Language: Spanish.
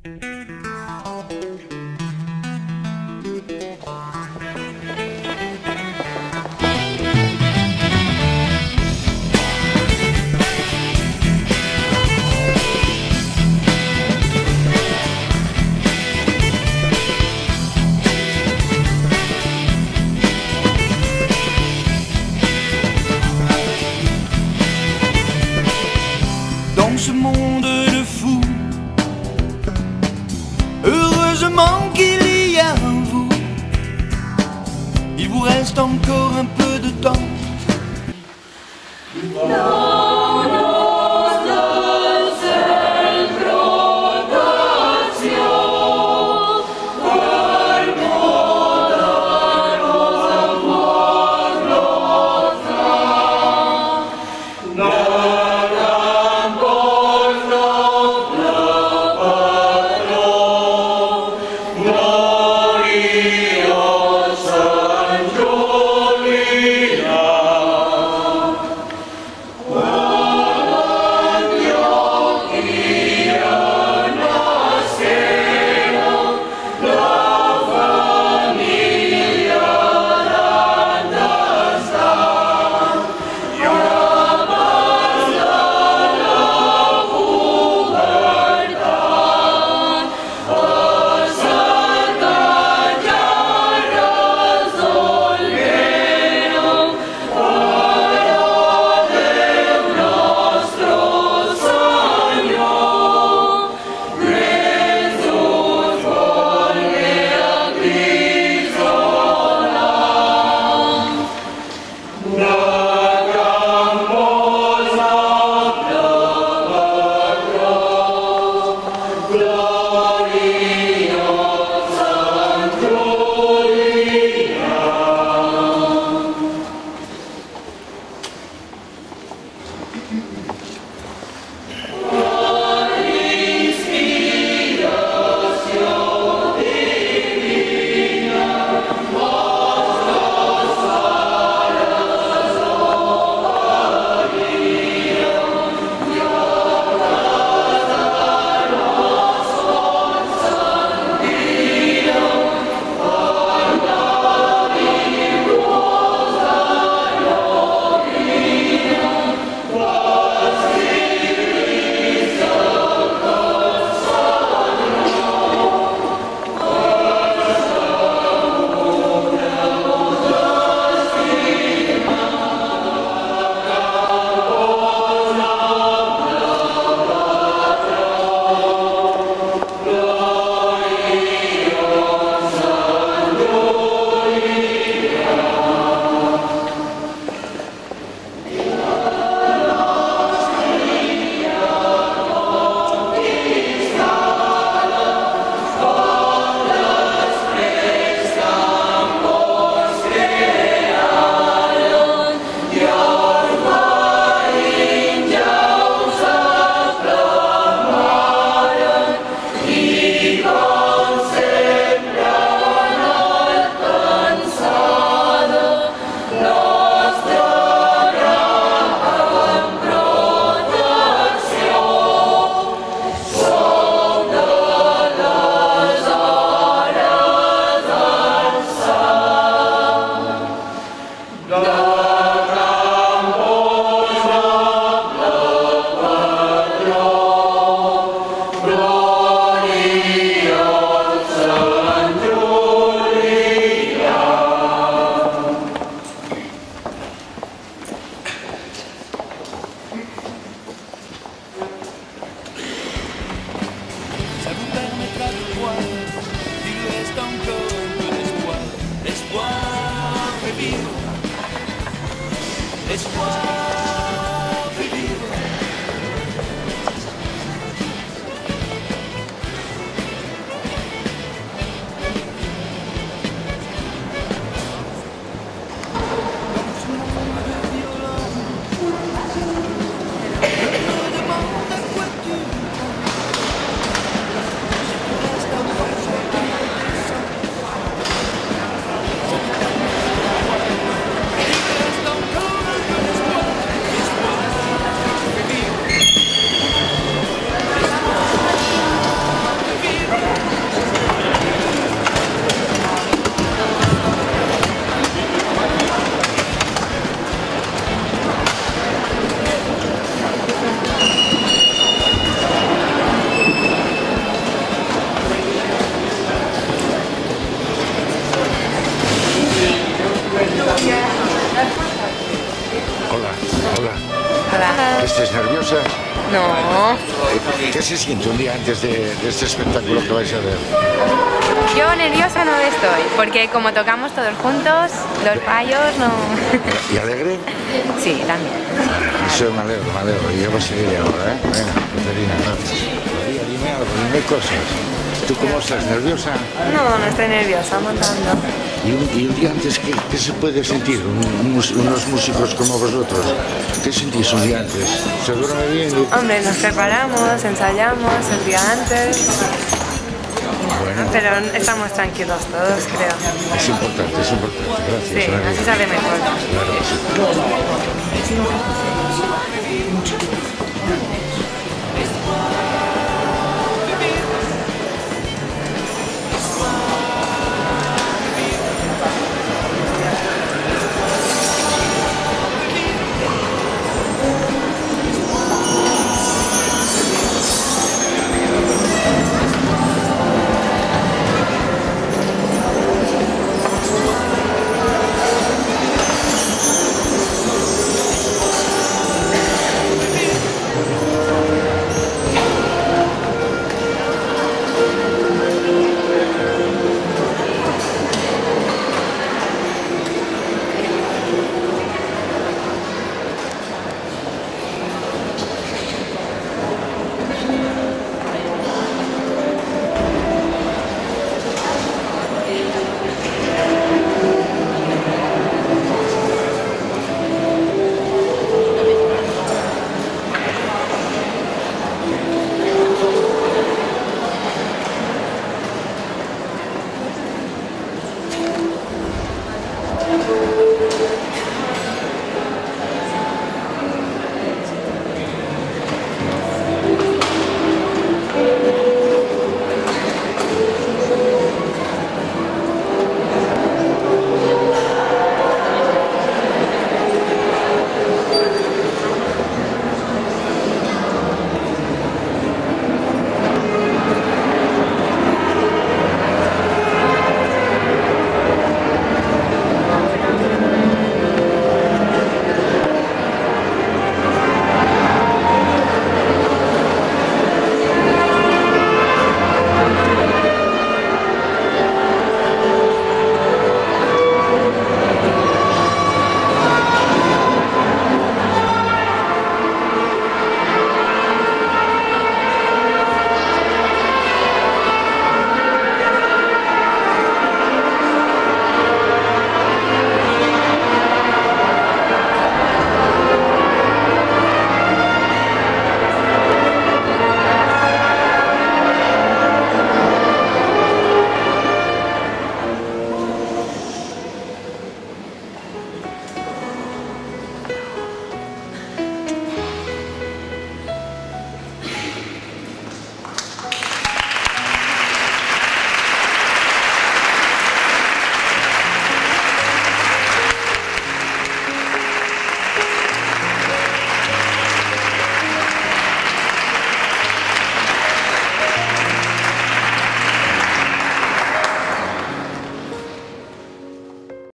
Dans ce monde de fous, heureusement qu'il y a vous. Il vous reste encore un peu de temps. L'espoir de vivre. No. ¿Qué se siente un día antes de este espectáculo que vais a ver? Yo nerviosa no estoy, porque como tocamos todos juntos, los fallos no... ¿Y alegre? Sí, también. Eso me alegro, me alegro. Y yo voy a seguir ahora, ¿eh? Venga, Caterina, gracias. María, dime algo, dime cosas. ¿Tú cómo estás? ¿Nerviosa? No estoy nerviosa montando. Y un día antes, ¿qué se puede sentir? Unos músicos como vosotros, ¿qué sentís un día antes? ¿Se duerme bien? Hombre, nos preparamos, ensayamos el día antes, Bueno, pero estamos tranquilos todos, creo. es importante, gracias. Sí, María. así sale mejor. Claro que sí.